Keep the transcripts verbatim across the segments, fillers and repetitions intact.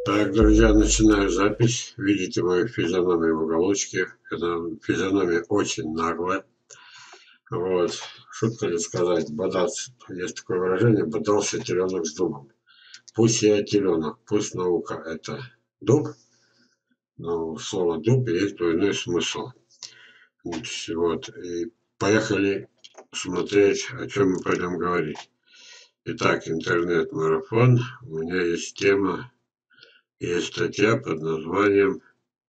Так, друзья, начинаю запись. Видите мою физиономию в уголочке. Это физиономия очень наглая. Вот. Шутка ли сказать, бодаться. Есть такое выражение, бодался теленок с дубом. Пусть я теленок, пусть наука это дуб, но у слова дуб есть двойной смысл. Вот. И поехали смотреть, о чем мы пойдем говорить. Итак, интернет-марафон. У меня есть тема, есть статья под названием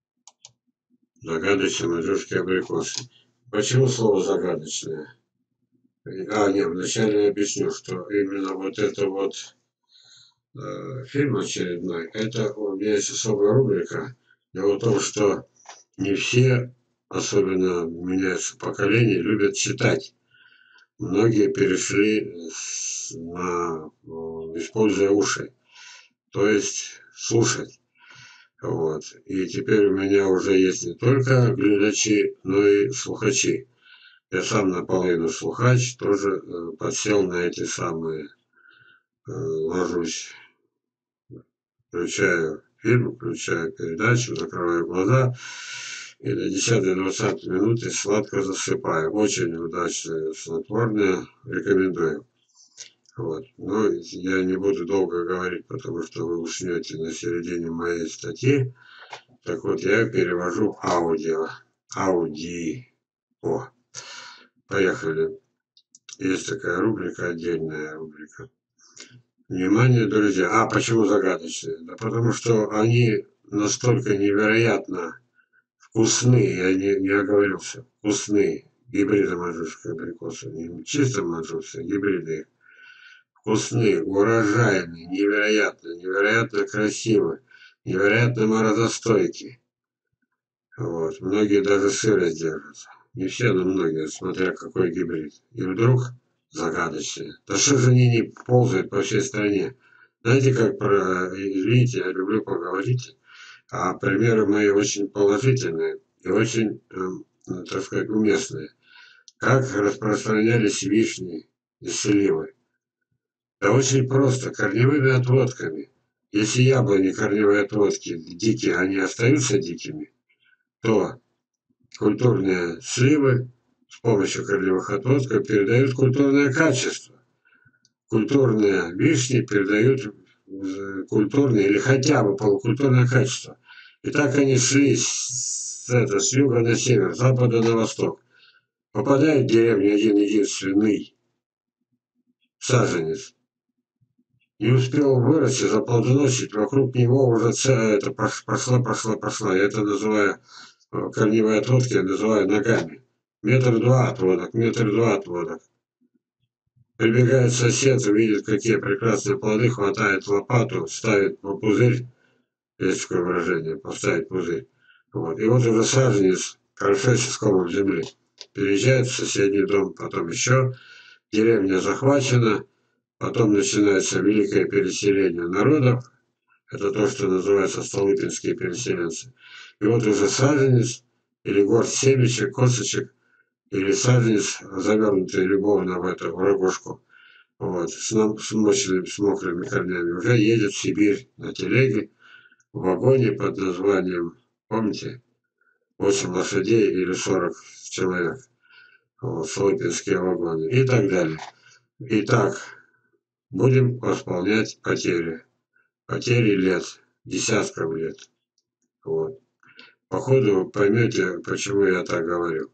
«Загадочные маньчжурские абрикосы». Почему слово «загадочное»? А, нет, вначале я объясню, что именно вот это вот э, фильм очередной, это у меня есть особая рубрика. Дело в том, что не все, особенно меняется поколение, любят читать. Многие перешли с- на, э, используя уши, то есть слушать. Вот. И теперь у меня уже есть не только глядачи, но и слухачи. Я сам наполовину слухач, тоже э, подсел на эти самые, э, ложусь, включаю фильм, включаю передачу, закрываю глаза и на десятой-двадцатой минуте сладко засыпаю. Очень удачное снотворное, рекомендую. Вот. Но я не буду долго говорить, потому что вы уснете на середине моей статьи. Так вот, я перевожу аудио. Ауди. О, поехали. Есть такая рубрика, отдельная рубрика. Внимание, друзья. А, почему загадочные? Да потому что они настолько невероятно вкусные, я не, не оговорился, вкусные. Гибриды маньчжурского абрикоса. Не чисто маньчжурские, гибриды. Вкусные, урожайные, невероятно, невероятно красивые, невероятно морозостойкие. Вот. Многие даже сырость держат. Не все, но многие, смотря какой гибрид. И вдруг загадочные. Да что же они не ползают по всей стране? Знаете, как про... Извините, я люблю поговорить. А примеры мои очень положительные и очень, эм, так сказать, уместные. Как распространялись вишни и сливы? Да очень просто, корневыми отводками. Если яблони корневые отводки дикие, они остаются дикими, то культурные сливы с помощью корневых отводков передают культурное качество. Культурные вишни передают э, культурное или хотя бы полукультурное качество. И так они шли с, это, с юга на север, с запада на восток. Попадает в деревню один единственный саженец. Не успел вырасти, заплодоносить, вокруг него уже целая, это пошла, пошла, пошла. Я это называю, э, корневые отводки, я называю ногами. Метр два отводок, метр два отводок. Прибегает сосед, видит, какие прекрасные плоды, хватает лопату, ставит в пузырь, есть такое выражение, поставить пузырь. Вот. И вот уже саженец, крошечный комом земли. Переезжает в соседний дом, потом еще. Деревня захвачена, потом начинается великое переселение народов. Это то, что называется столыпинские переселенцы. И вот уже саженец или горсть семечек, косточек, или саженец, завернутый любовно в эту в рогожку, вот, с, с, мощными, с мокрыми корнями, уже едет в Сибирь на телеге, в вагоне под названием, помните, восемь лошадей или сорок человек, вот, столыпинские вагоны и так далее. Итак, будем восполнять потери. Потери лет, десятков лет. Вот. Походу вы поймете, почему я так говорю.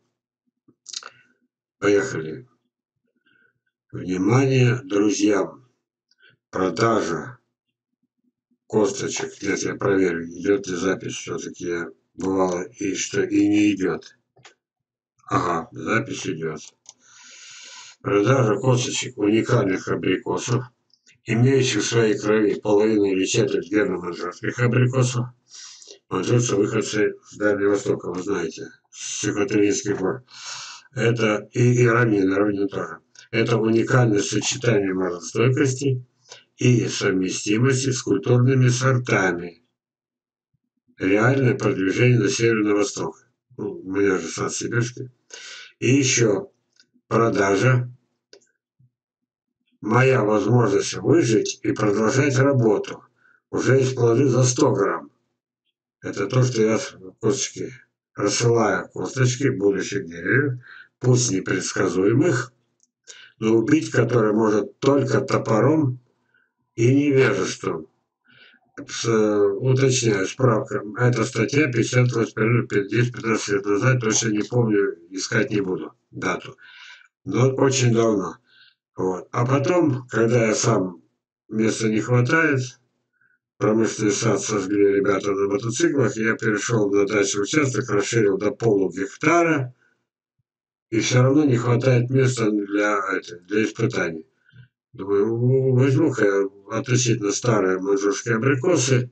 Поехали. Внимание, друзьям! Продажа косточек. Нет, я проверю, идет ли запись. Все-таки я бывало и что и не идет. Ага, запись идет. Продажа косточек уникальных абрикосов, имеющих в своей крови половину или четверть гена маньчжурских абрикосов. Маньчжурцы выходцы с Дальнего Востока, вы знаете, с Сухотулинских гор. Это и, и равнина, равнина тоже. Это уникальное сочетание морозостойкости и совместимости с культурными сортами. Реальное продвижение на север и на восток. Ну, у меня же сад сибирский. И еще продажа. Моя возможность выжить и продолжать работу. уже есть плоды за сто грамм. Это то, что я косточки рассылаю косточки будущих деревьев, пусть непредсказуемых, но убить которые может только топором и невежеством. С, уточняю, справка. Эта статья печаталась примерно десять-пятнадцать лет назад, точно не помню, искать не буду дату. Но очень давно. Вот. А потом, когда я сам, места не хватает, промышленный сад сожгли ребята на мотоциклах, я перешел на дачный участок, расширил до полугектара, и все равно не хватает места для, для испытаний. Думаю, возьму-ка я относительно старые маньчжурские абрикосы,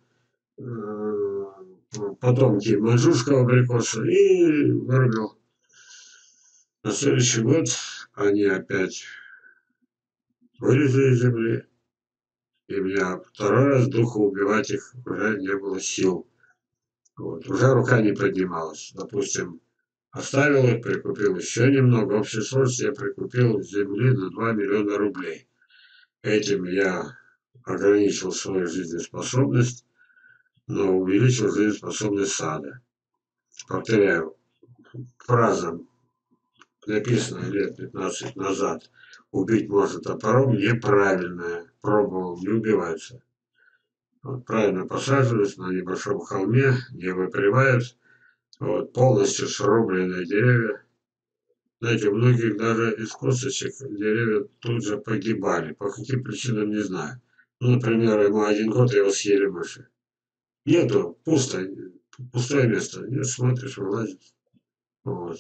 потомки маньчжурского абрикоса, и вырубил. На следующий год они опять вылезли из земли, и у меня второй раз духа убивать их уже не было сил. Вот. Уже рука не поднималась. Допустим, оставил их, прикупил еще немного. В общей сложности я прикупил земли на два миллиона рублей. Этим я ограничил свою жизнеспособность, но увеличил жизнеспособность сада. Повторяю, фраза, написанная лет пятнадцать назад, убить можно топором, неправильная. Пробовал, не убивается. Вот, правильно посаживаются на небольшом холме, не выпривают. Вот, полностью срубленные деревья. Знаете, у многих даже из косточек деревья тут же погибали. По каким причинам, не знаю. Ну, например, ему один год его съели мыши. Нету, пусто, пустое место. Нет, смотришь, вылазит. Вот.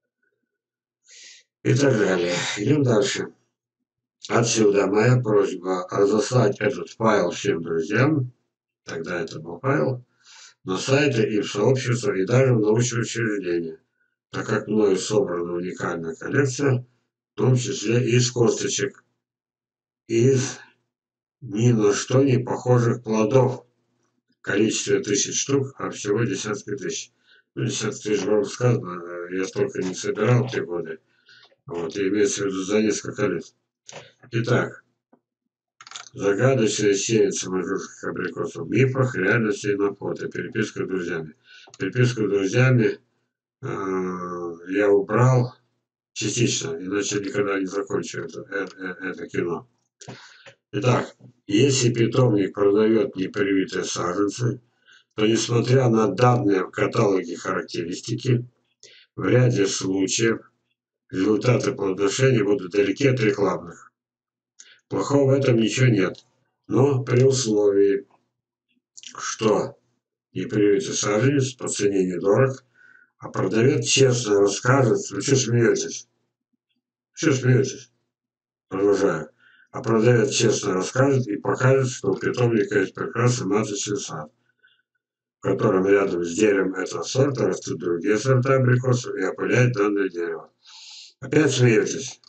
И так далее. Идем дальше. Отсюда моя просьба разослать этот файл всем друзьям. Тогда это был файл. На сайте и в сообщество, и даже в научные учреждения. Так как мною собрана уникальная коллекция, в том числе из косточек, из ни на что не похожих плодов. В количестве тысяч штук, а всего десятки тысяч. Ну, десятки тысяч вам сказано, я столько не собирал в те годы. Вот, и имеется в виду за несколько лет. Итак, загадочная сеянца маньчжурских абрикосов в мифах, реальности и на фото. Переписка с друзьями. Переписку с друзьями э, я убрал частично, иначе никогда не закончу это, это, это кино. Итак, если питомник продает непривитые саженцы, то несмотря на данные в каталоге характеристики, в ряде случаев результаты плодоношения будут далеки от рекламных. Плохого в этом ничего нет, но при условии, что непривитый саженец по цене недорог, а продавец честно расскажет, вы что смеетесь? Что смеетесь? Продолжаю. А продавец честно расскажет и покажет, что у питомника есть прекрасный маточный сад, в котором рядом с деревом этого сорта растут другие сорта абрикосов и опыляет данное дерево. Опять смеетесь?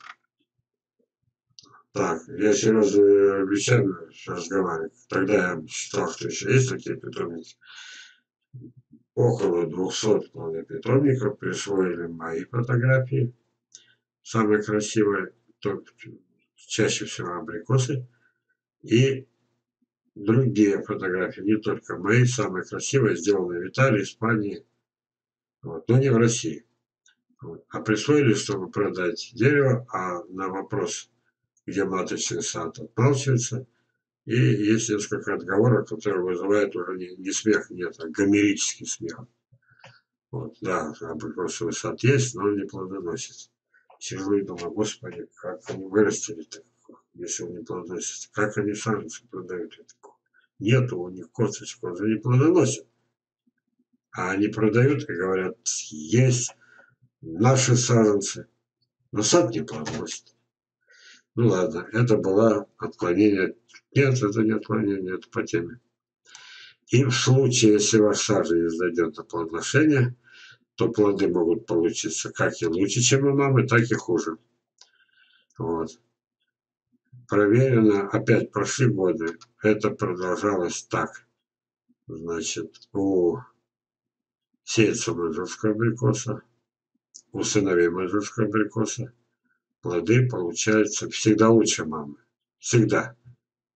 Так, я серьезно вещами разговариваю. Тогда я считал, что еще есть такие питомники. Около двухсот питомников присвоили мои фотографии. Самые красивые, чаще всего абрикосы. И другие фотографии, не только мои, самые красивые, сделаны в Италии, Испании, вот, но не в России. Вот. А присвоили, чтобы продать дерево, а на вопрос, где маточный сад, отмалчивается. И есть несколько отговорок, которые вызывают уже не, не смех, нет, а гомерический смех. Вот, да, абрикосовый сад есть, но он не плодоносит. Сижу и думаю, господи, как они вырастили-то, если он не плодоносит. Как они саженцы продают это? Нету у них косточек, он же не плодоносит. А они продают и говорят, есть наши саженцы, но сад не плодоносит. Ну ладно, это было отклонение. Нет, это не отклонение, это по теме. И в случае, если ваш саженец дойдет до плодоношения, то плоды могут получиться как и лучше, чем у мамы, так и хуже. Вот. Проверено, опять прошли годы, это продолжалось так. Значит, у сеянца маньчжурского абрикоса, у сыновей маньчжурского абрикоса плоды получаются всегда лучше мамы. Всегда.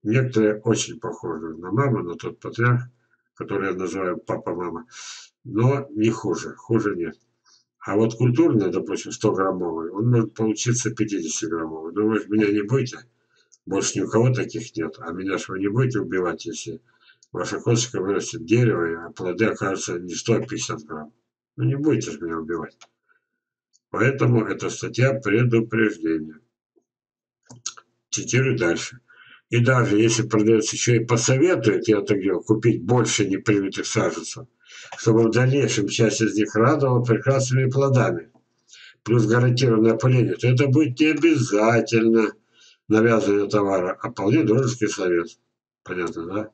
Некоторые очень похожи на маму, на тот патриарх, который я называю папа-мама, но не хуже, хуже нет. А вот культурный, допустим, сто граммовый, он может получиться пятьдесят граммовый. Ну вы же меня не будете, больше ни у кого таких нет, а меня же вы не будете убивать, если ваша косточка вырастет дерево, а плоды окажутся не сто пятьдесят грамм. Ну не будете же меня убивать. Поэтому эта статья предупреждения. Цитирую дальше. И даже если продавец еще и посоветует, я так делаю, купить больше непривитых саженцев, чтобы в дальнейшем часть из них радовала прекрасными плодами, плюс гарантированное опыление, то это будет не обязательно навязывание товара, а вполне дружеский совет. Понятно, да?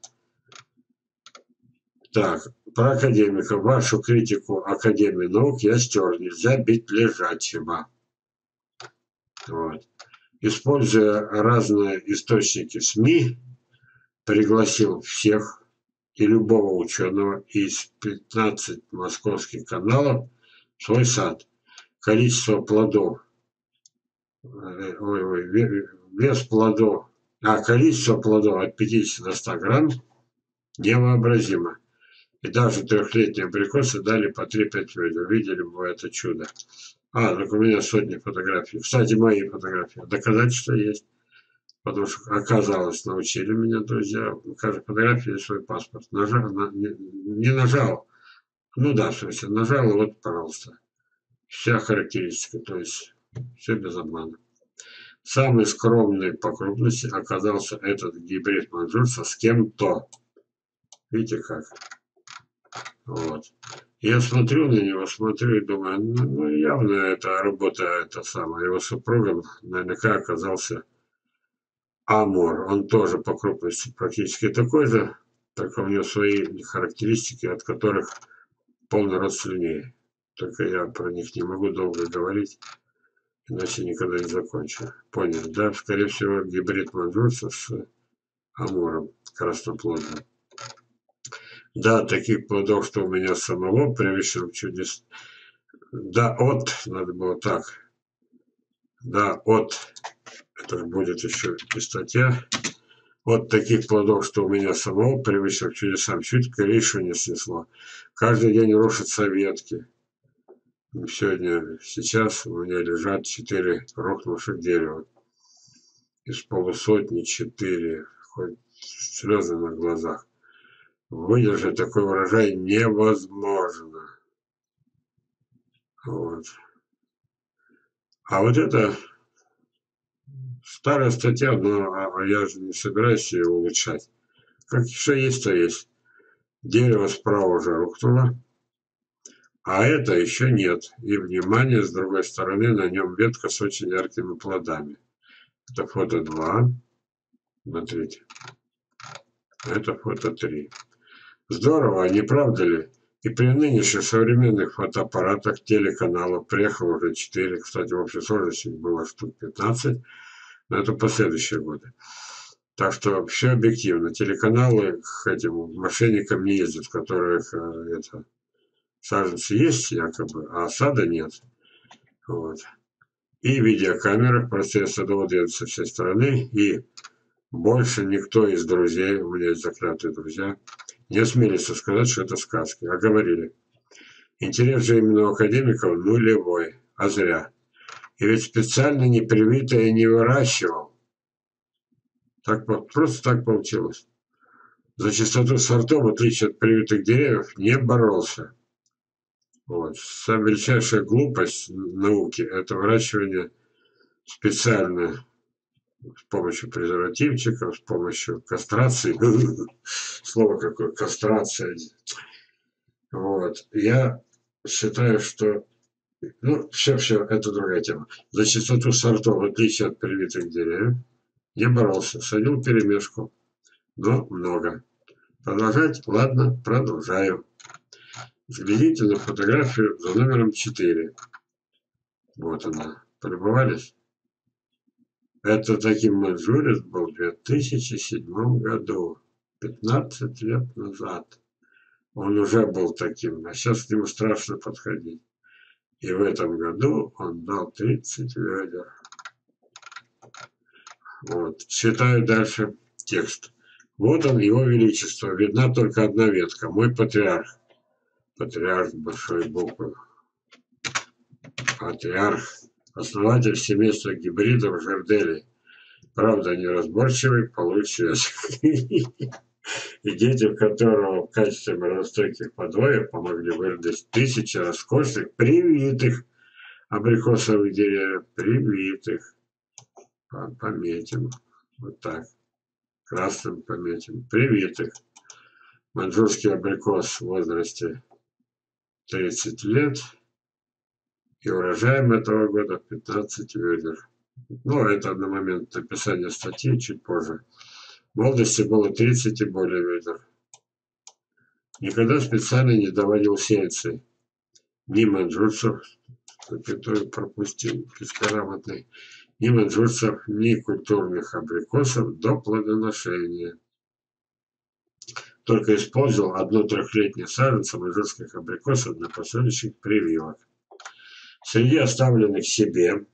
Так, про академиков. Вашу критику Академии наук я стер. Нельзя бить лежачего. Вот. Используя разные источники СМИ, пригласил всех и любого ученого из пятнадцати московских каналов в свой сад. Количество плодов, ой, ой, вес плодов, а количество плодов от пятидесяти до ста грамм невообразимо. И даже трехлетние абрикосы дали по три-пять ведер. Видели бы это чудо. А, так у меня сотни фотографий. Кстати, мои фотографии. Доказательства есть. Потому что, оказалось, научили меня друзья. У каждой фотографии есть свой паспорт. Нажал, на, не, не нажал. Ну да, в смысле, нажал, и вот, пожалуйста. Вся характеристика. То есть, все без обмана. Самый скромный по крупности оказался этот гибрид манжурса с кем-то. Видите как? Вот. Я смотрю на него, смотрю и думаю, ну, ну явно это работа, это самое. Его супругом наверняка оказался Амур. Он тоже по крупности практически такой же, только у него свои характеристики, от которых полный рот слюней. Только я про них не могу долго говорить, иначе никогда не закончу. Понял, да? Скорее всего, гибрид манжурса с Амуром красноплодным. Да, таких плодов, что у меня самого превыше чудес. Да, от, надо было так. Да, от, это же будет еще и статья. От таких плодов, что у меня самого превыше к чудесам, чуть крышу не снесло. Каждый день рушатся ветки. Сегодня, сейчас у меня лежат четыре рухнувших дерева. Из полусотни четыре, хоть слезы на глазах. Выдержать такой урожай невозможно. Вот. А вот это старая статья, но а, я же не собираюсь ее улучшать. Как что есть, то есть. Дерево справа уже рухнуло, а это еще нет. И, внимание, с другой стороны, на нем ветка с очень яркими плодами. Это фото два. Смотрите. Это фото три. Здорово, не правда ли? И при нынешних современных фотоаппаратах, телеканалов приехало уже четыре. Кстати, в общей сложности было штук пятнадцать. Но это последующие годы. Так что все объективно. Телеканалы к этим мошенникам не ездят, в которых э, это, саженцы есть якобы, а сада нет. Вот. И видеокамеры, простые садоводы едут со всей стороны, и больше никто из друзей, у меня есть заклятые друзья, не осмелится сказать, что это сказки, а говорили. Интерес же именно у академиков нулевой, а зря. И ведь специально не привитое не выращивал. Так, просто так получилось. За чистоту сортов, в отличие от привитых деревьев, не боролся. Вот. Самая величайшая глупость науки – это выращивание специально с помощью презервативчиков, с помощью кастрации. Слово какое – кастрация. Вот. Я считаю, что… Ну, все-все, это другая тема. За чистоту сортов, в отличие от привитых деревьев, не боролся. Садил перемешку, но много. Продолжать? Ладно, продолжаю. Взгляните на фотографию за номером четыре. Вот она. Полюбовались? Это таким манжурец был в две тысячи седьмом году. пятнадцать лет назад. Он уже был таким, а сейчас к нему страшно подходить. И в этом году он дал тридцать ведер. Вот. Читаю дальше. текст. Вот он, его величество. Видна только одна ветка. Мой патриарх. Патриарх с большой буквы. Патриарх. Основатель семейства гибридов жерделей. Правда, неразборчивый, получше. И детям которого в качестве морозостойких подвоев помогли вырастить тысячи роскошных, привитых абрикосовых деревьев. Привитых. Пометим. Вот так. Красным пометим. Привитых. Маньчжурский абрикос в возрасте тридцать лет. И урожаем этого года пятнадцать ведер. Ну, это на момент написания статьи, чуть позже. В молодости было тридцать и более ведер. Никогда специально не доводил сеянцы. Ни маньчжурцев, который пропустил, бесграмотный, ни маньчжурцев, ни культурных абрикосов до плодоношения. Только использовал одну трехлетнюю саженцу маньчжурских абрикосов для последующих прививок. Среди оставленных себе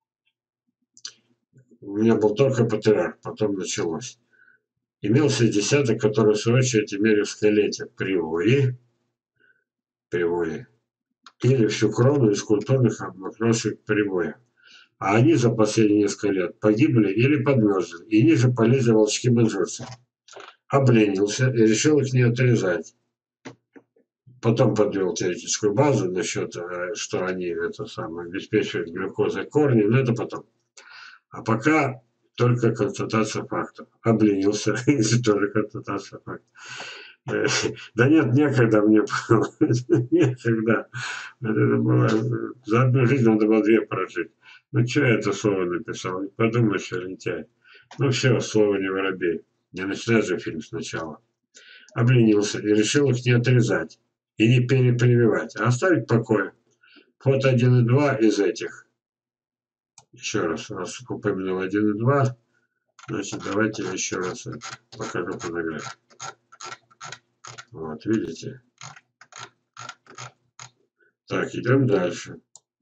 у меня был только патриарх, потом началось. Имелся десяток, который в свою очередь имели в скелете привои, привои или всю крону из культурных абрикосовых привоев. А они за последние несколько лет погибли или подмерзли, и ниже полезли волчки маньчжурцев. Обленился и решил их не отрезать. Потом подвел теоретическую базу насчет, что они это самое, обеспечивают глюкозой корни, но это потом. А пока только констатация фактов. Обленился, тоже констатация фактов. Да нет, некогда мне было. Некогда. Это было, за одну жизнь надо было две прожить. Ну, что я это слово написал? Подумаешь, лентяй. Ну, все, слово не воробей. Не начинай же фильм сначала. Обленился и решил их не отрезать. И не перепрививать, а оставить в покое. Фото один и два из этих. Еще раз, раз упомянул один и два, значит, давайте я еще раз покажу фотографию. Вот, видите? Так, идем дальше.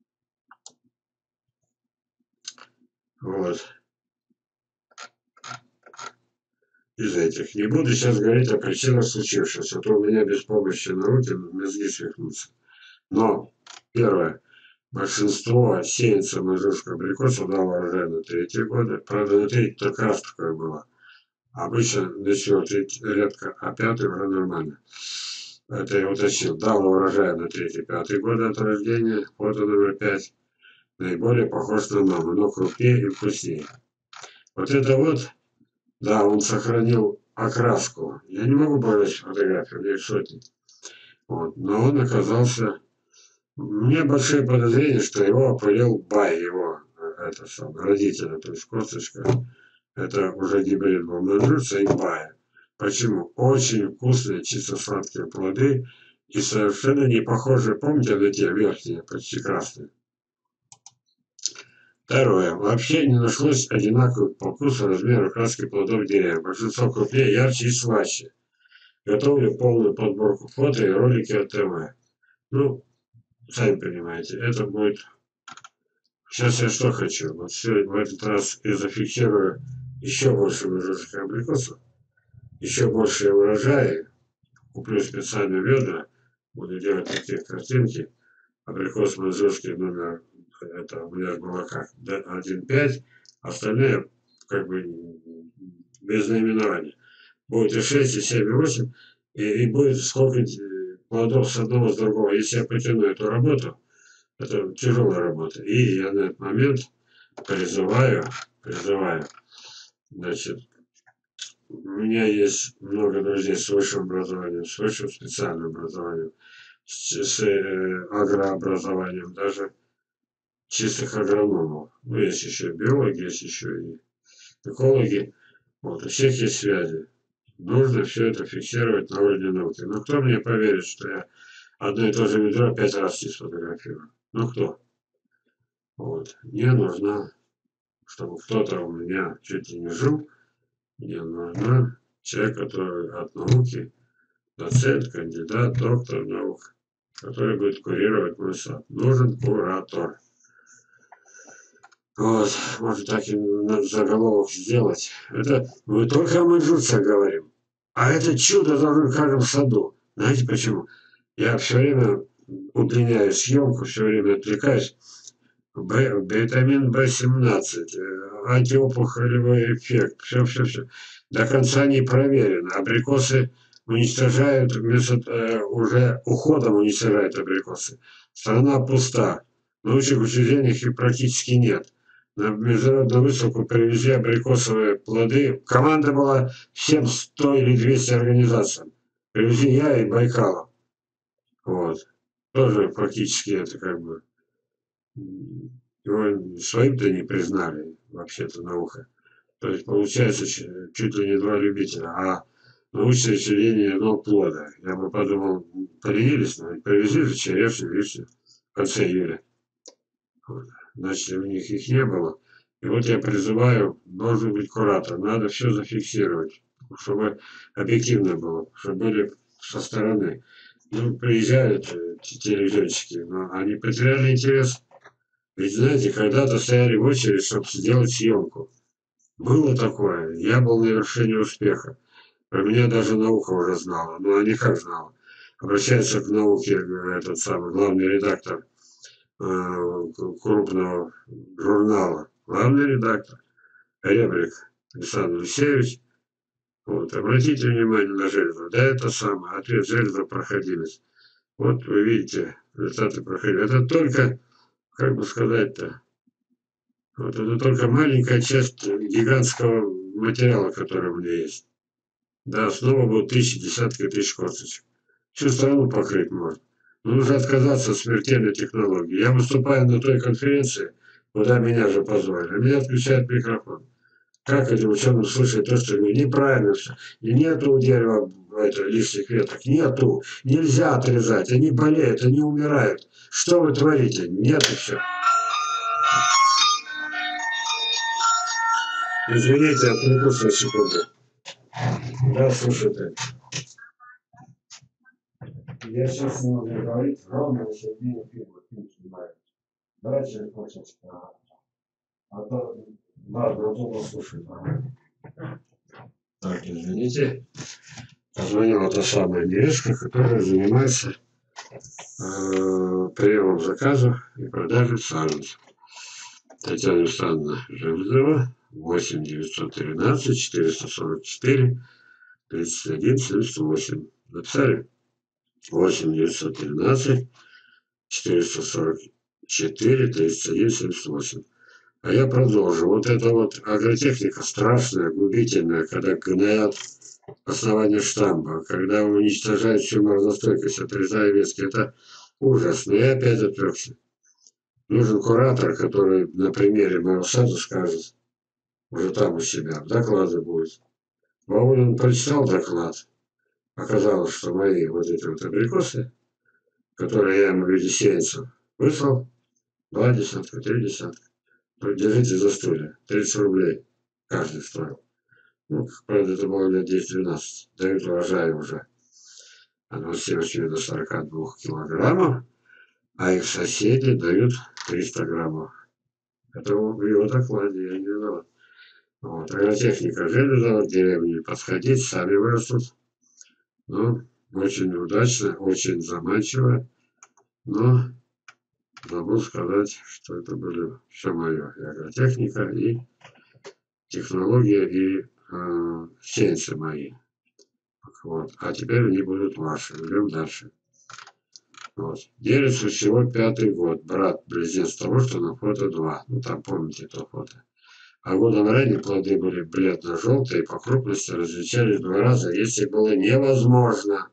Вот. Из этих. Не буду сейчас говорить о причинах случившегося, а то у меня без помощи науки мозги свихнутся. Но, первое. Большинство сеянцев маньчжурского абрикоса дало урожай на третьи годы. Правда, на третий только раз такое было. Обычно на четвертый редко, а пятый уже нормально. Это я уточнил. Дало урожай на третий-пятый годы от рождения. Фото номер пять. Наиболее похож на маму, но крупнее и вкуснее. Вот это вот, да, он сохранил окраску. Я не могу показать фотографию, у меня их сотни. Вот. Но он оказался... У меня большие подозрения, что его опылил бай, его это самое, родителя, то есть косточка. Это уже гибрид был маньчжурца и бая. Почему? Очень вкусные, чисто сладкие плоды и совершенно не похожие, помните, на те верхние, почти красные. Второе. Вообще не нашлось одинаковых по вкусу, размеру, краски плодов деревьев. Большинство крупнее, ярче и слаще. Готовлю полную подборку фото и ролики от ТВ. Ну, сами понимаете, это будет... Сейчас я что хочу? Вот все в этот раз я зафиксирую еще больше маньчжурских абрикосов, еще больше урожая. Куплю специальные ведра, буду делать такие картинки. Абрикос маньчжурский номер, это у меня было как, один пять, остальные как бы без наименования. Будет и шесть, и семь, и восемь, и, и будет сколько плодов с одного, с другого. Если я потяну эту работу, это тяжелая работа. И я на этот момент призываю, призываю, значит, у меня есть много друзей с высшим образованием, с высшим специальным образованием, с, с э, агрообразованием, даже чистых агрономов. Ну, есть еще биологи, есть еще и экологи. Вот, у всех есть связи. Нужно все это фиксировать на уровне науки. Но кто мне поверит, что я одно и то же ведро пять раз не сфотографирую? Ну кто? Вот. Мне нужно, чтобы кто-то у меня чуть ли не жил. Мне нужна человек, который от науки, доцент, кандидат, доктор наук, который будет курировать мой сад. Нужен куратор. Вот, можно так и на заголовок сделать. Это мы только о маньчжурцах говорим. А это чудо должно в каждом саду. Знаете почему? Я все время удлиняю съемку, все время отвлекаюсь. Б, витамин В семнадцать, э, антиопухолевой эффект, все, все, все. До конца не проверено. Абрикосы уничтожают, вместо, э, уже уходом уничтожают абрикосы. Страна пуста. В научных учреждениях их практически нет. На международную выставку привезли абрикосовые плоды. Команда была всем сто или двести организациям. Привезли я и Байкалов. Вот. Тоже практически это как бы его своим-то не признали, вообще-то, наука. То есть, получается, чуть ли не два любителя, а научное учреждение одного плода. Я бы подумал, поленились, но привезли же черешню, вишню в конце июля. Вот. Значит, у них их не было. И вот я призываю, должен быть куратор, надо все зафиксировать, чтобы объективно было, чтобы были со стороны. Ну, приезжают э, телевизионщики, но они потеряли интерес. Ведь, знаете, когда-то стояли в очередь, чтобы сделать съемку. Было такое. Я был на вершине успеха. Про меня даже наука уже знала. Ну, а не как знала. Обращается к науке этот самый главный редактор э, крупного журнала. Главный редактор Ребрик Александр Алексеевич. Вот, обратите внимание на железо. Да, это самое. Ответ железа проходимость. Вот вы видите результаты проходимости. Это только, как бы сказать-то, вот это только маленькая часть гигантского материала, который у меня есть. Да, снова будут тысячи, десятки тысяч косточек. Всю страну покрыть может. Но нужно отказаться от смертельной технологии. Я выступаю на той конференции, куда меня же позвали, а меня отключают микрофон. Как этим ученым слышать то, что я говорю, неправильно все. И нету у дерева это, лишних веток, нету. Нельзя отрезать, они болеют, они умирают. Что вы творите? Нет и все. Извините, отвлекусь на секунду. Да, слушайте. Я сейчас не могу говорить, ровно на середине фильма фильм снимаю. Давайте через полчасика. Ага. А то, ладно, а то послушай. Ага. Так, извините. Позвонила та самая невестка, которая занимается э, приемом заказов и продажей саженцев. Татьяна Александровна Железова, восемь девятьсот тринадцать четыреста сорок четыре тридцать один семьдесят восемь. Написали? восемь девятьсот тринадцать четыреста сорок четыре тридцать один семьдесят восемь. А я продолжу. Вот эта вот агротехника страшная, губительная, когда гноят основание штамба, когда уничтожают всю морозостойкость, отрезая ветки. Это ужасно. Я опять отвлекся. Нужен куратор, который на примере моего сада скажет, уже там у себя, доклады будет. Баулин прочитал доклад. Оказалось, что мои вот эти вот абрикосы, которые я ему в виде сеянцев выслал, два десятка, три десятка. Держите за стулья. тридцать рублей каждый стоил. Ну, правда, это было лет десять-двенадцать. Дают урожай уже от двадцати восьми до сорока двух килограммов, а их соседи дают триста граммов. Это в его докладе, я не виноват. Вот. Агротехника железа в деревне подходить, сами вырастут. Ну, очень удачно, очень заманчиво. Но забыл сказать, что это были все мое. И агротехника, и технология, и э, сеянцы мои. Вот. А теперь они будут ваши. Идем дальше. Вот. Делится всего пятый год. Брат, близнец того, что на фото два. Ну, там помните то фото. А годом ранее плоды были бледно-желтые и по крупности различались в два раза, если было невозможно.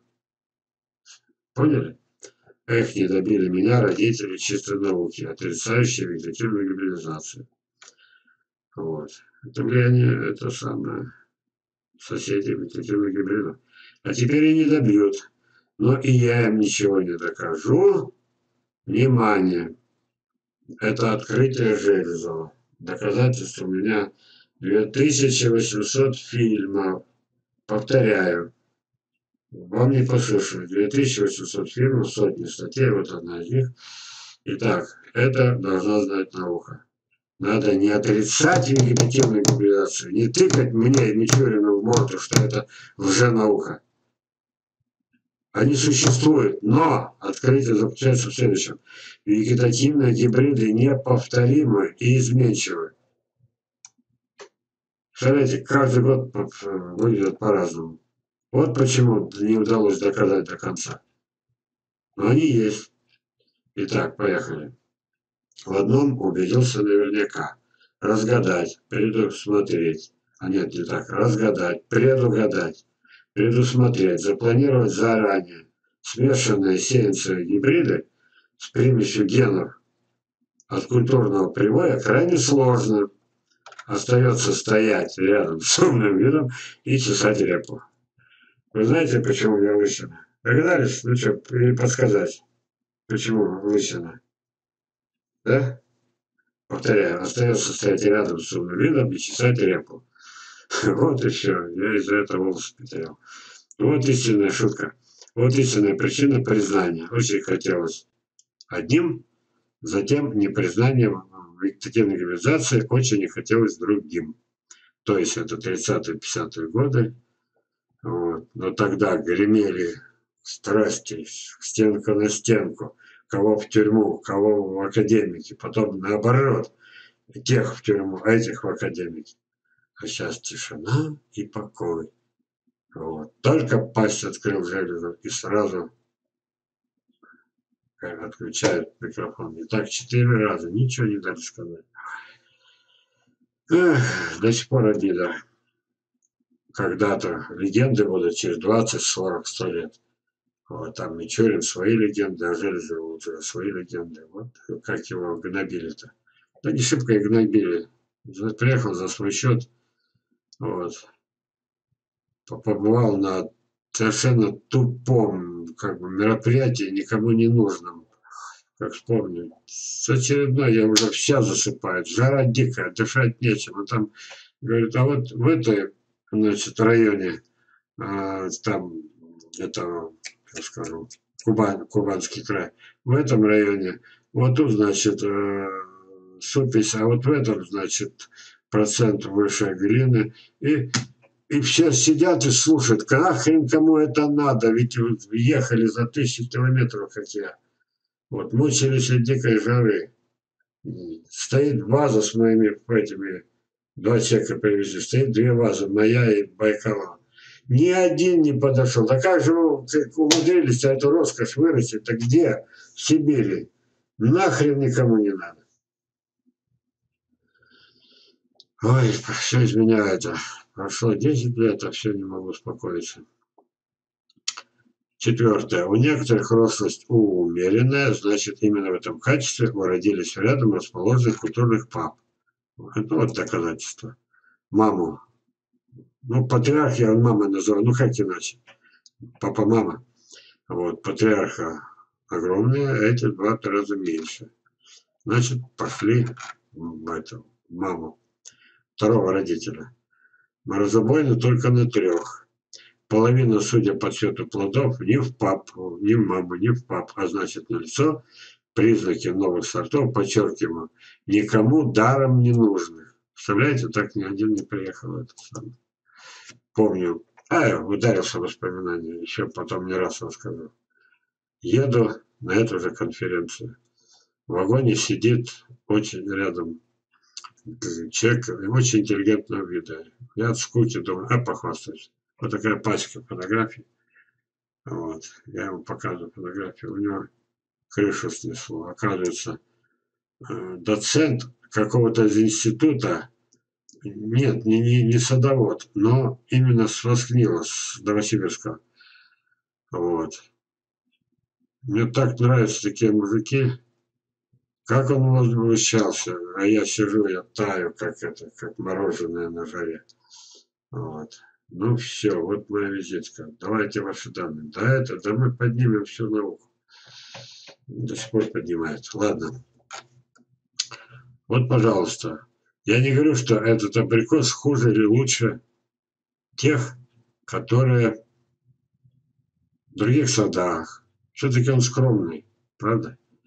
Поняли? Эх, не добили меня родители чистой науки, отрицающие вегетативную гибридизацию. Вот. Это влияние, это самое, соседей вегетативных гибридов. А теперь и не добьют. Но и я им ничего не докажу. Внимание! Это открытие Железова. Доказательств у меня две тысячи восемьсот фильмов. Повторяю. Вам не послушаю. две тысячи восемьсот фильмов, сотни статей, вот одна из них. Итак, это должна знать наука. Надо не отрицать вегетативную гибридизацию, не тыкать мне, Мичурину, в морду, что это лженаука. Они существуют, но открытие заключается в следующем. Вегетативные гибриды неповторимы и изменчивы. Смотрите, каждый год выглядит по-разному. Вот почему не удалось доказать до конца. Но они есть. Итак, поехали. В одном убедился наверняка. Разгадать, предусмотреть. А нет, не так. Разгадать, предугадать, предусмотреть, запланировать заранее. Смешанные сеянцевые гибриды с примесью генов от культурного привоя крайне сложно. Остается стоять рядом с умным видом и чесать репу. Вы знаете, почему я лысина? Догадались? Ну что, или подсказать, почему лысина? Да? Повторяю, остается стоять рядом с умным видом и чесать репу. Вот и все. Я из-за этого волосы потерял. Вот истинная шутка. Вот истинная причина признания. Очень хотелось одним, затем непризнанием вегетативной гибридизации очень не хотелось другим. То есть это тридцатые-пятидесятые годы. Вот. Но тогда гремели страсти, стенка на стенку. Кого в тюрьму, кого в академики. Потом наоборот. Тех в тюрьму, а этих в академики. А сейчас тишина и покой. Вот. Только пасть открыл железо и сразу отключают микрофон. И так четыре раза. Ничего не дали сказать. Эх, до сих пор обида. Когда-то легенды будут через двадцать, сорок, сто лет. Вот, там Мичурин свои легенды, а Железов уже свои легенды. Вот как его гнобили-то. Да не шибко и гнобили. Приехал за свой счет. Вот. Побывал на совершенно тупом как бы, мероприятии, никому не нужном. Как вспомню. С очередной я уже вся засыпает. Жара дикая, дышать нечем. А там говорит, а вот в этой, значит, районе, а, там, это, я скажу, Кубань, Кубанский край, в этом районе, вот тут, значит, э, супись, а вот в этом, значит, процент выше глины. И И все сидят и слушают, нахрен кому это надо, ведь ехали за тысячи километров, как я. Вот, мучились от дикой жары. Стоит ваза с моими этими, два человека привезли, стоит две вазы, моя и Байкала. Ни один не подошел. Да как же вы умудрились эту роскошь вырастить? Так где? В Сибири. Нахрен никому не надо. Ой, все изменяется. Прошло десять лет, а все не могу успокоиться. Четвертое. У некоторых рослость умеренная, значит, именно в этом качестве уродились рядом расположенных культурных пап. Это вот доказательство. Маму. Ну, патриарх я мамой называю, ну как иначе? Папа-мама. Вот, патриарха огромная, а эти два раза меньше. Значит, пошли в эту маму. Второго родителя. Морозобойны только на трех. Половина, судя по цвету плодов, не в папу, не в маму, не в пап, а значит налицо признаки новых сортов, подчеркиваю, никому даром не нужных. Представляете, так ни один не приехал. Это самое. Помню, а я ударился в воспоминания, еще потом не раз расскажу. Еду на эту же конференцию. В вагоне сидит очень рядом человек очень интеллигентного вида. Я от скуки думаю, а похвастаюсь. Вот такая пачка фотографий. Вот. Я ему показываю фотографию. У него крышу снесло. Оказывается, доцент какого-то из института, нет, не, не, не садовод, но именно с Воскнила, с Новосибирска. Вот. Мне так нравятся такие мужики. Как он возмущался, а я сижу, я таю, как это, как мороженое на жаре. Вот. Ну все, вот моя визитка. Давайте ваши данные. Да это, да мы поднимем всю науку. До сих пор поднимает. Ладно. Вот, пожалуйста. Я не говорю, что этот абрикос хуже или лучше тех, которые в других садах. Все-таки он скромный, правда?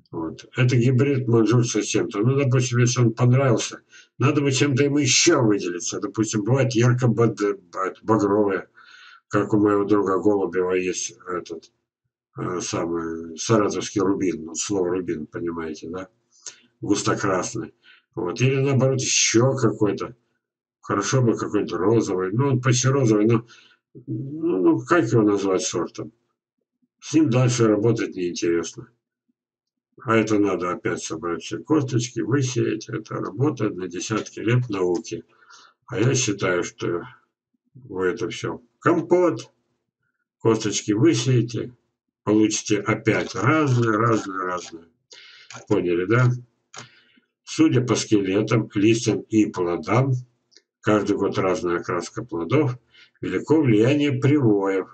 Вот. Это гибрид манжурца с чем-то. Ну, допустим, если он понравился, надо бы чем-то ему еще выделиться. Допустим, бывает ярко-багровое, как у моего друга Голубева есть этот э, самый саратовский рубин, ну, слово рубин, понимаете, да? Густо-красный. Вот. Или наоборот, еще какой-то. Хорошо бы какой-то розовый. Ну, он почти розовый, но ну, ну, как его назвать сортом? С ним дальше работать неинтересно. А это надо опять собрать все косточки, высеять. Это работа на десятки лет науки. А я считаю, что вы это все компот, косточки высеете, получите опять разные, разные, разные. Поняли, да? Судя по скелетам, листьям и плодам, каждый год разная окраска плодов, велико влияние привоев,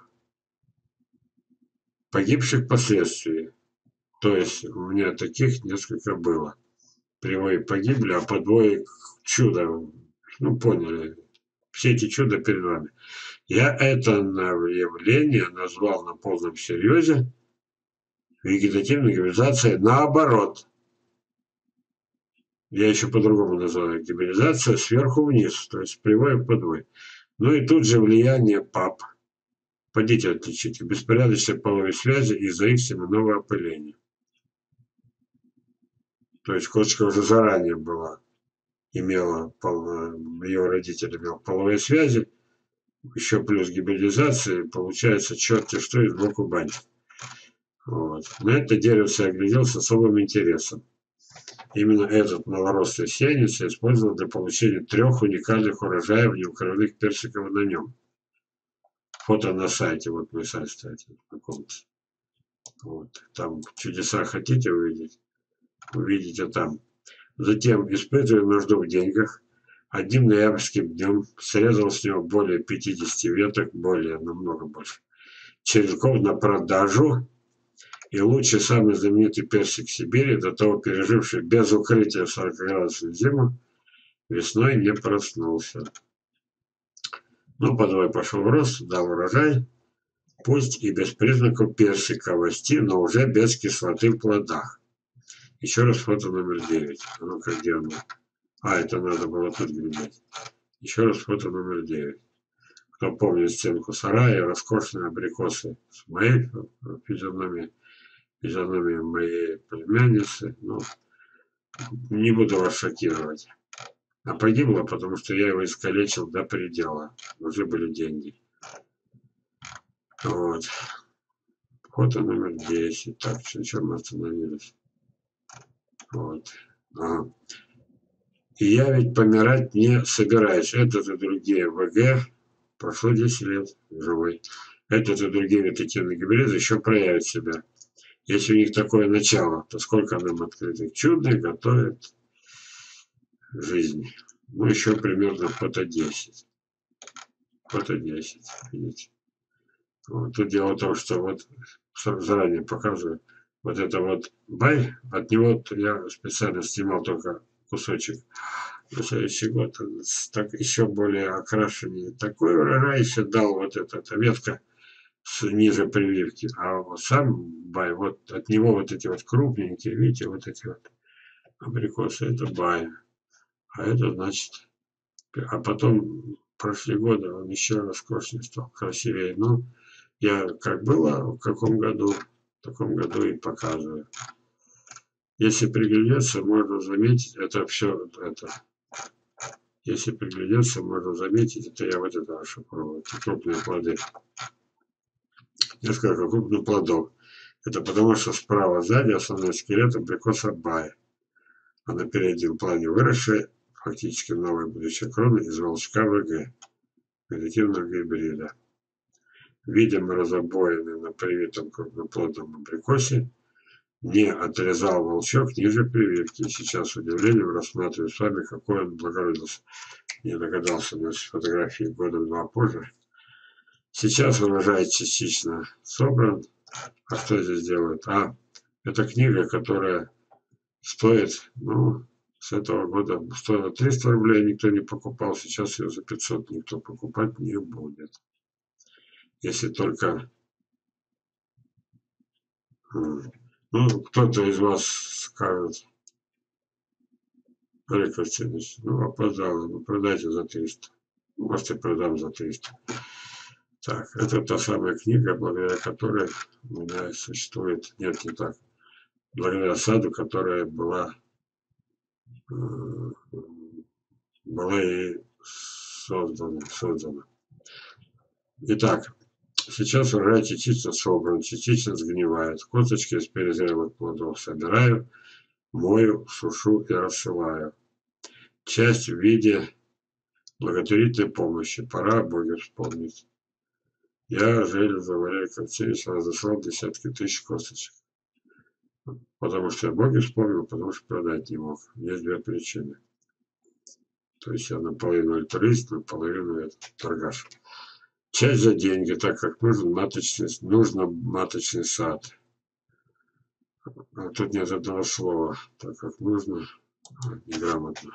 погибших впоследствии. То есть у меня таких несколько было. Привои погибли, а подвои чудо. Ну, поняли. Все эти чуда перед вами. Я это явление назвал на полном серьезе вегетативной гибридизацией наоборот. Я еще по-другому называю гибридизация сверху вниз, то есть привой и подвой. Ну и тут же влияние пап. Пойдите отличите. Беспорядочные половые связи из-за их семенного опыления. То есть кошечка уже заранее была, имела, ее родитель имел половые связи, еще плюс гибридизация, получается черти что из боку бань. Вот. На это деревце я глядел с особым интересом. Именно этот малорослый сеянец я использовал для получения трех уникальных урожаев неукрывных персиков на нем. Фото на сайте, вот мой сайт, кстати, знакомьтесь. Вот. Там чудеса хотите увидеть, увидите там. Затем, испытывая нужду в деньгах, одним ноябрьским днем срезал с него более пятидесяти веток, более, намного больше, черенков на продажу. И лучший, самый знаменитый персик Сибири, до того переживший без укрытия сорокаградусную зиму, весной не проснулся. Ну, подвой пошел в рост, дал урожай, пусть и без признаков персиковости, но уже без кислоты в плодах. Еще раз фото номер девять. А ну-ка, где оно? А, это надо было тут глядеть. Еще раз фото номер девять. Кто помнит стенку сарая, роскошные абрикосы с моей физиономией, физиономией моей племянницы. Ну, не буду вас шокировать. А погибла, потому что я его искалечил до предела. Уже были деньги. Вот. Фото номер десять. Так, на чем мы остановились? Вот. Ага. И я ведь помирать не собираюсь. Этот и другие ВГ. Прошло десять лет. Живой. Этот и другие вегетативные гибриды еще проявят себя. Если у них такое начало, то сколько нам открытых чудных готовит жизнь. Ну, еще примерно фото десять. Фото десять. Видите? Вот. Тут дело в том, что вот заранее показываю. Вот это вот бай, от него я специально снимал только кусочек. На следующий год так еще более окрашеннее. Такой урожай еще дал вот эта, эта ветка с ниже прививки. А вот сам бай, вот от него вот эти вот крупненькие, видите, вот эти вот абрикосы, это бай. А это значит... А потом прошли годы, он еще роскошнее стал, красивее. Ну, я как было, в каком году, в таком году и показываю. Если приглядеться, можно заметить, это все, это, если приглядеться, можно заметить, это я вот это расшифровываю, эти крупные плоды. Несколько крупных плодов. Это потому, что справа сзади основной скелет абрикоса бая. А на переднем плане выросшие, фактически новые будущие кроны из волчка ВГ, вегетативного гибрида. Видимо, разобоенный на привитом крупноплодном абрикосе, не отрезал волчок ниже прививки. И сейчас с удивлением рассматриваю с вами, какой он благородился. Не догадался на фотографии годом два позже. Сейчас урожай частично собран. А что здесь делают? А, это книга, которая стоит, ну, с этого года стоила триста рублей, никто не покупал. Сейчас ее за пятьсот никто покупать не будет. Если только... Ну, кто-то из вас скажет, Олег Васильевич, ну, опоздал, ну, продайте за триста. Может, и продам за триста. Так, это та самая книга, благодаря которой у меня существует, нет, не так, благодаря саду, которая была, э, была и создана, создана. Итак, сейчас урожай частично собран, частично сгнивает. Косточки из перезрелых плодов собираю, мою, сушу и рассылаю. Часть в виде благотворительной помощи. Пора о Боге вспомнить. Я Железов Валерий Алексеевич разослал десятки тысяч косточек. Потому что я о Боге вспомнил, потому что продать не мог. Есть две причины. То есть я наполовину альтруист, наполовину это торгаш. Часть за деньги, так как нужен маточный, нужно маточный сад. А тут нет одного слова, так как нужно, неграмотно.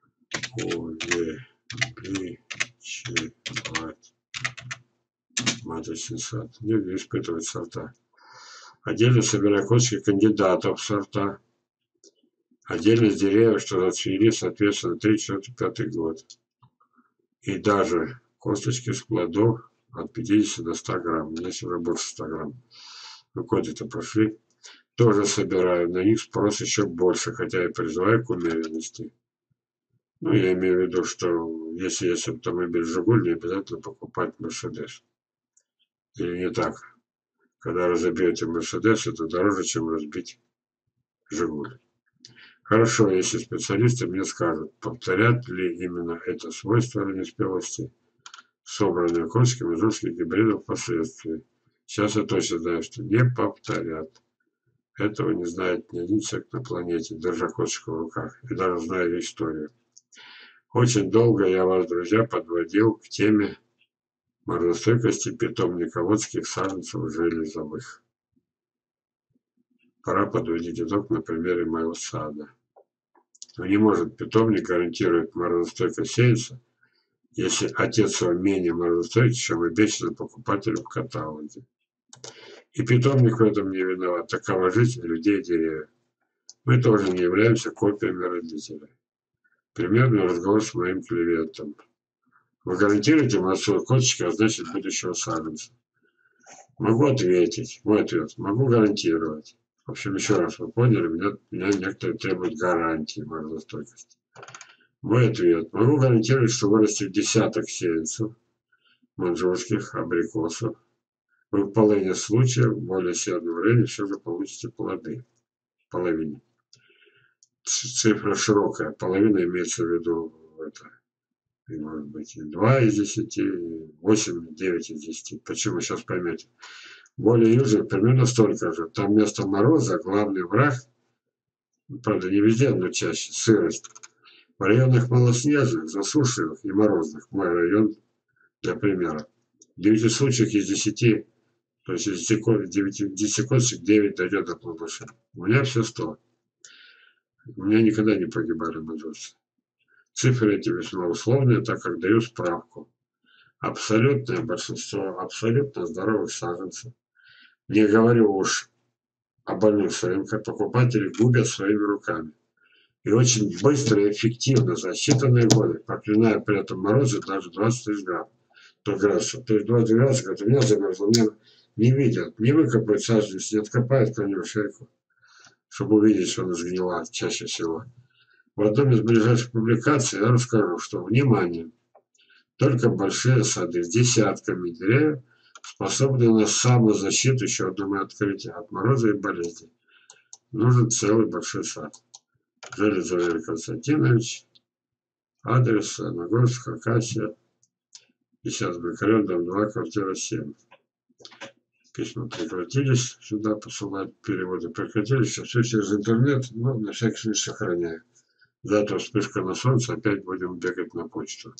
Увеличивать маточный сад. Не испытывать сорта. Отдельно собираю косточки кандидатов в сорта. Отдельно из деревьев, что зацвели, соответственно, третий, четвёртый, пятый год. И даже косточки с плодов от пятидесяти до ста грамм. У меня всегда больше ста грамм. Ну, годы-то прошли. Тоже собираю. На них спрос еще больше, хотя я призываю к умеренности. Ну, я имею в виду, что если есть автомобиль «Жигуль», не обязательно покупать «Мерседес». Или не так? Когда разобьете «Мерседес», это дороже, чем разбить «Жигуль». Хорошо, если специалисты мне скажут, повторят ли именно это свойство раннеспелости собранные косточки мазурских гибридов впоследствии. Сейчас я точно знаю, что не повторят. Этого не знает ни один человек на планете, держа косточку в руках, и даже зная историю. Очень долго я вас, друзья, подводил к теме морозостойкости питомниководских саженцев железовых. Пора подводить итог на примере моего сада. Но не может питомник гарантировать морозостойкость сеянца, если отец его менее морозостойкий, чем обещано покупателю в каталоге. И питомник в этом не виноват. Такова жизнь людей и деревьев. Мы тоже не являемся копиями родителей. Примерный разговор с моим клиентом. Вы гарантируете массовую косточки, а значит будущего саженца? Могу ответить. Мой ответ. Могу гарантировать. В общем, еще раз, вы поняли, меня, меня некоторые требуют гарантии морозостойкости. Мой ответ. Могу гарантировать, что вырастет десяток сеянцев, маньчжурских, абрикосов. Вы в половине случаев, в более северном районе, все же получите плоды. В половине. Цифра широкая. Половина имеется в виду это. И может быть и два из десяти, и восемь, девять из десяти. Почему? Сейчас поймете. Более южных примерно столько же. Там вместо мороза главный враг, правда не везде, но чаще, сырость. В районах малоснежных, засушливых и морозных, мой район для примера, в девяти случаях из десяти, то есть из десяти косточек девять дойдет до плодоши. У меня все сто. У меня никогда не погибали маньчжурцы. Цифры эти весьма условные, так как даю справку. Абсолютное большинство абсолютно здоровых саженцев. Не говорю уж о больных рынках, покупатели губят своими руками. И очень быстро и эффективно за считанные годы, проклиная при этом морозы даже двадцать тысяч градусов. То есть двадцать градусов, когда у меня замерзло, мне не видят, не выкопают саженец, не откопают ко мне шейку, чтобы увидеть, что она сгнила чаще всего. В одном из ближайших публикаций я расскажу, что, внимание, только большие сады с десятками деревьев способны на самозащиту, еще одно мое открытие, от мороза и болезней. Нужен целый большой сад. Железов Валерий Константинович, адрес Нагорск, Хакасия, пятьдесят район, дом два, квартира семь. Письма прекратились, сюда посылать переводы прекратились, все через интернет, но на всякий случай сохраняю. Завтра вспышка на солнце, опять будем бегать на почту.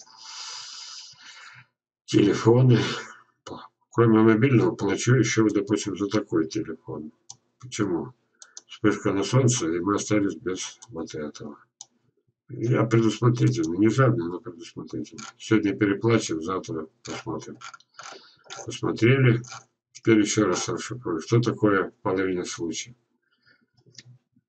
Телефоны. Кроме мобильного, плачу еще, допустим, за такой телефон. Почему? Вспышка на солнце, и мы остались без вот этого. Я предусмотрительный, не жадный, но предусмотрительный. Сегодня переплачем, завтра посмотрим. Посмотрели. Теперь еще раз расшифрую. Что такое половина случаев?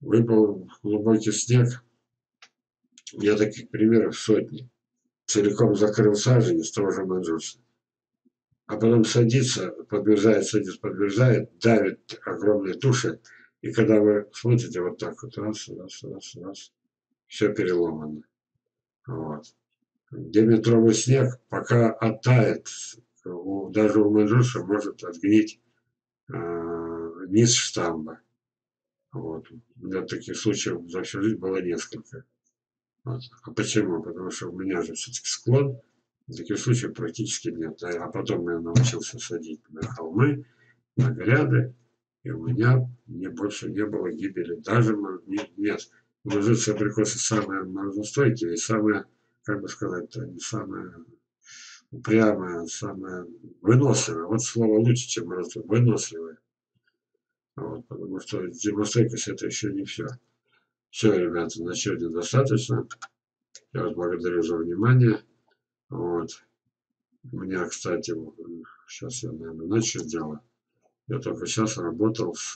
Выпал глубокий снег. У меня таких примеров сотни. Целиком закрыл сажень с того же манджуса. А потом садится, подмерзает, садится, подмерзает, давит огромные туши. И когда вы смотрите вот так вот, раз, раз, раз, раз, все переломано. Вот. Деметровый снег, пока оттает, даже у манджуса может отгнить э, низ штамба. Вот. У меня таких случаев за всю жизнь было несколько. Вот. А почему? Потому что у меня же все-таки склон, таких случаев практически нет. А потом я научился садить на холмы, на гряды, и у меня не больше не было гибели. Даже нет, нет. Манджусы абрикосы самые морозостойкие и самые, как бы сказать, не самые упрямые, самые выносливые. Вот слово лучше, чем морозостойкие. Выносливые. Вот, потому что зимостойкость это еще не все. Все, ребята, на сегодня достаточно. Я вас благодарю за внимание. Вот. У меня, кстати, сейчас я, наверное, начал дело. Я только сейчас работал с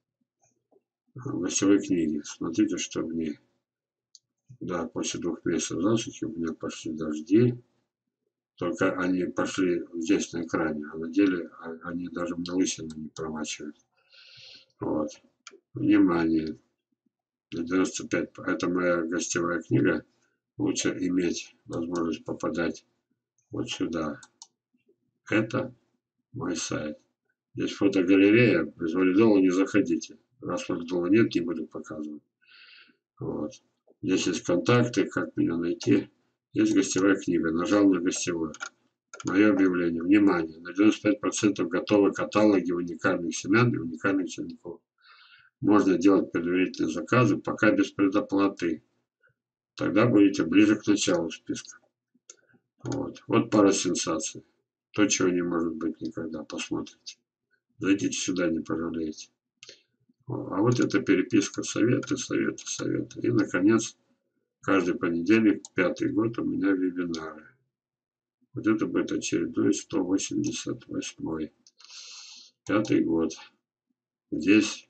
гостевой книги. Смотрите, что мне. Да, после двух месяцев засухи у меня пошли дожди. Только они пошли здесь на экране, а на деле они даже на лысину не промачивают. Вот. Внимание. девяносто пять. Это моя гостевая книга. Лучше иметь возможность попадать вот сюда. Это мой сайт. Здесь фотогалерея. Без валидола не заходите. Раз валидола нет, не буду показывать. Вот. Здесь есть контакты, как меня найти. Есть гостевая книга. Нажал на гостевую. Мое объявление. Внимание. На девяносто пять процентов готовы каталоги уникальных семян и уникальных черенков. Можно делать предварительные заказы, пока без предоплаты. Тогда будете ближе к началу списка. Вот. Вот пара сенсаций. То, чего не может быть никогда. Посмотрите. Зайдите сюда, не пожалеете. А вот это переписка, советы, советы, советы. И, наконец, каждый понедельник, пятый год у меня вебинары. Вот это будет очередной сто восемьдесят восьмой. Пятый год. Здесь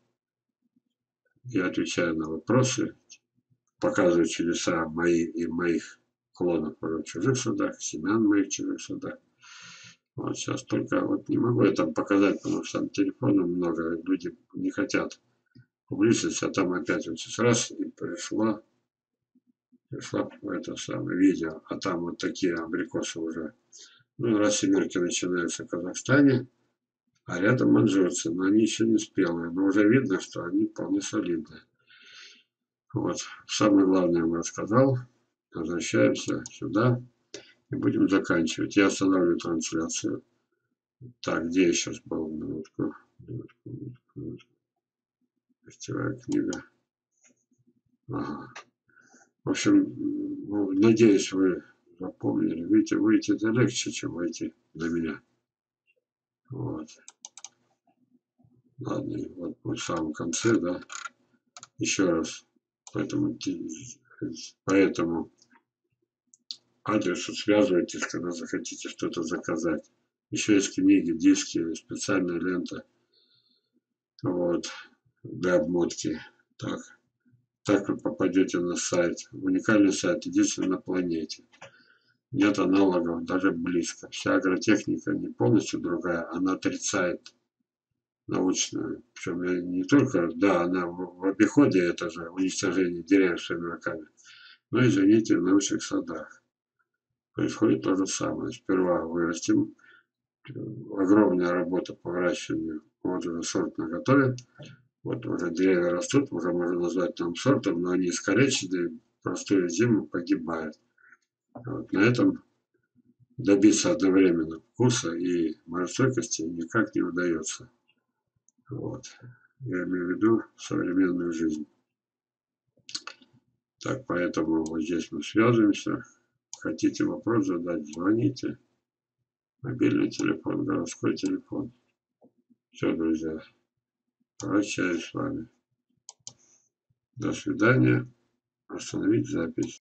я отвечаю на вопросы, показываю чудеса мои и моих клонов в чужих садах, семян моих чужих садах. Вот сейчас только вот не могу я там показать, потому что там телефонов много, люди не хотят публичности, а там опять вот сейчас раз и пришло, пришло это самое видео, а там вот такие абрикосы уже. Ну, раз семерки начинаются в Казахстане, а рядом манджурцы, но они еще не спелые, но уже видно, что они вполне солидные. Вот, самое главное я вам рассказал. Возвращаемся сюда и будем заканчивать. Я останавливаю трансляцию. Так, где я сейчас был? Минутку. Минутку, минутку, минутку. Гостевая книга. Ага. В общем, ну, надеюсь, вы запомнили. Выйти, выйти это легче, чем войти на меня. Вот. Ладно, вот в самом конце, да. Еще раз. Поэтому, поэтому адресу связывайтесь, когда захотите что-то заказать. Еще есть книги, диски, специальная лента. Вот. Для обмотки. Так. Так вы попадете на сайт. Уникальный сайт, единственный на планете. Нет аналогов, даже близко. Вся агротехника не полностью другая, она отрицает научную. Причем не только, да, она в, в обиходе, это же уничтожение деревьев своими руками, но, извините, в научных садах происходит то же самое. Сперва вырастим, огромная работа по выращиванию, вот уже сорт наготове, вот уже деревья растут, уже можно назвать там сортом, но они искалечены, простую зиму погибают. Вот на этом добиться одновременно вкуса и морозостойкости никак не удается. Вот. Я имею в виду современную жизнь. Так, поэтому вот здесь мы связываемся. Хотите вопрос задать, звоните. Мобильный телефон, городской телефон. Все, друзья. Прощаюсь с вами. До свидания. Остановить запись.